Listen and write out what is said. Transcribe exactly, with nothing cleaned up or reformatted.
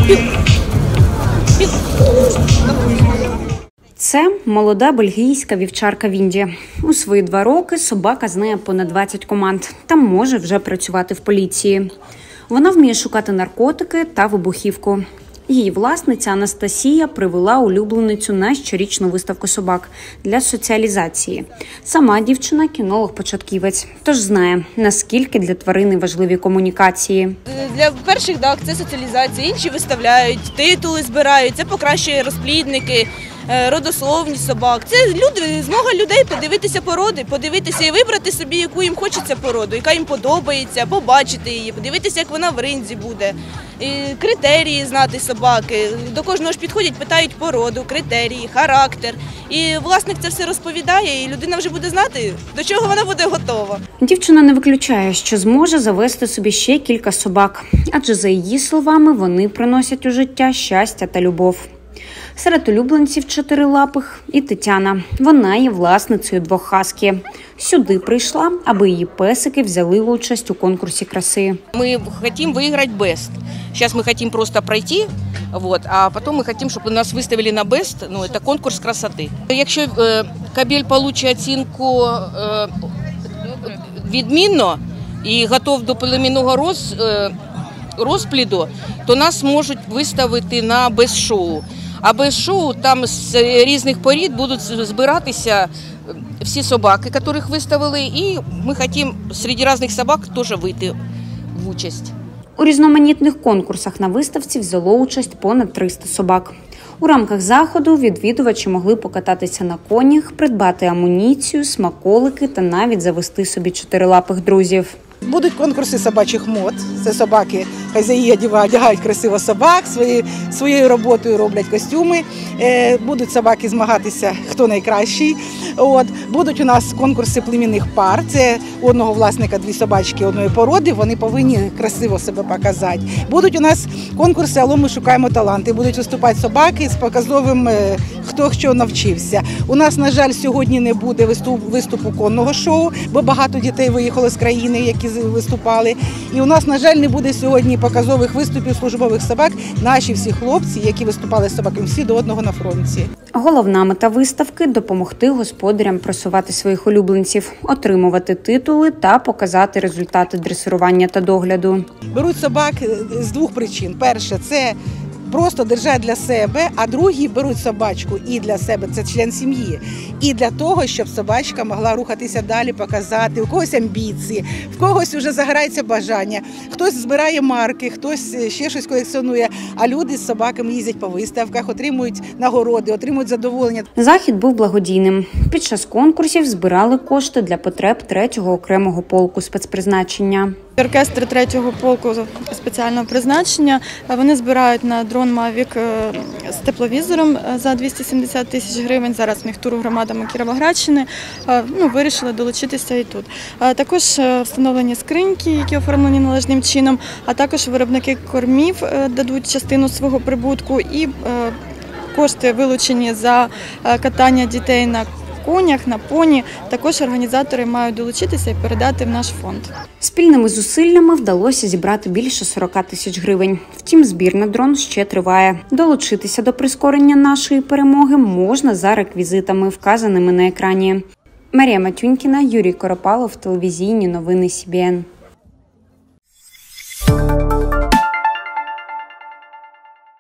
Це молода бельгійська вівчарка Вінді. У свої два роки собака знає понад двадцять команд та може вже працювати в поліції. Вона вміє шукати наркотики та вибухівку. Її власниця Анастасія привела улюбленицю на щорічну виставку собак для соціалізації. Сама дівчина – кінолог-початківець, тож знає, наскільки для тварини важливі комунікації. Для перших так, це соціалізація, інші виставляють, титули збирають, це покращує розплідники, родословність собак. Це люди, змога людей подивитися породи, подивитися і вибрати собі, яку їм хочеться породу, яка їм подобається, побачити її, подивитися, як вона в ринзі буде. І критерії знати собаки. До кожного ж підходять, питають породу, критерії, характер. І власник це все розповідає, і людина вже буде знати, до чого вона буде готова. Дівчина не виключає, що зможе завести собі ще кілька собак. Адже, за її словами, вони приносять у життя щастя та любов. Серед улюбленців чотирилапих і Тетяна. Вона є власницею двох хаскі. Сюди прийшла, аби її песики взяли участь у конкурсі краси. Ми хочемо виграти Best. Зараз ми хочемо просто пройти, вот, а потім ми хочемо, щоб нас виставили на Best, ну, це конкурс красоти. Якщо е, кобель отримає оцінку е, відмінно і готов до племінного роз, е, розпліду, то нас можуть виставити на Best-шоу. А Best-шоу там з різних порід будуть збиратися всі собаки, яких виставили, і ми хочемо серед різних собак теж вийти в участь. У різноманітних конкурсах на виставці взяло участь понад триста собак. У рамках заходу відвідувачі могли покататися на конях, придбати амуніцію, смаколики та навіть завести собі чотирилапих друзів. Будуть конкурси собачих мод. Це собаки, хазяї одягають красиво собак, свої, своєю роботою роблять костюми. Е, будуть собаки змагатися, хто найкращий. От. Будуть у нас конкурси племінних пар. Це у одного власника дві собачки одної породи, вони повинні красиво себе показати. Будуть у нас конкурси «Алло, ми шукаємо таланти». Будуть виступати собаки з показовим, е, хто що навчився. У нас, на жаль, сьогодні не буде виступ, виступу конного шоу, бо багато дітей виїхало з країни, які виступали. І у нас, на жаль, не буде сьогодні показових виступів службових собак. Наші всі хлопці, які виступали з собаками, всі до одного на фронті. Головна мета виставки – допомогти господарям просувати своїх улюбленців, отримувати титули та показати результати дресирування та догляду. Беруть собак з двох причин. Перше – це просто держать для себе, а другі беруть собачку і для себе, це член сім'ї, і для того, щоб собачка могла рухатися далі, показати, у когось амбіції, в когось вже загорається бажання, хтось збирає марки, хтось ще щось колекціонує, а люди з собаками їздять по виставках, отримують нагороди, отримують задоволення. Захід був благодійним. Під час конкурсів збирали кошти для потреб третього окремого полку спецпризначення. Оркестр третього полку спеціального призначення, вони збирають на дрон Мавік з тепловізором за двісті сімдесят тисяч гривень. Зараз в них тур громадами Кіровоградщини. Ну, вирішили долучитися і тут. Також встановлені скриньки, які оформлені належним чином, а також виробники кормів дадуть частину свого прибутку і кошти, вилучені за катання дітей на конях, на поні, також організатори мають долучитися і передати в наш фонд. Спільними зусиллями вдалося зібрати більше сорока тисяч гривень. Втім, збір на дрон ще триває. Долучитися до прискорення нашої перемоги можна за реквізитами, вказаними на екрані. Марія Матюнькіна, Юрій Коропалов, телевізійні новини Сі Бі Ен.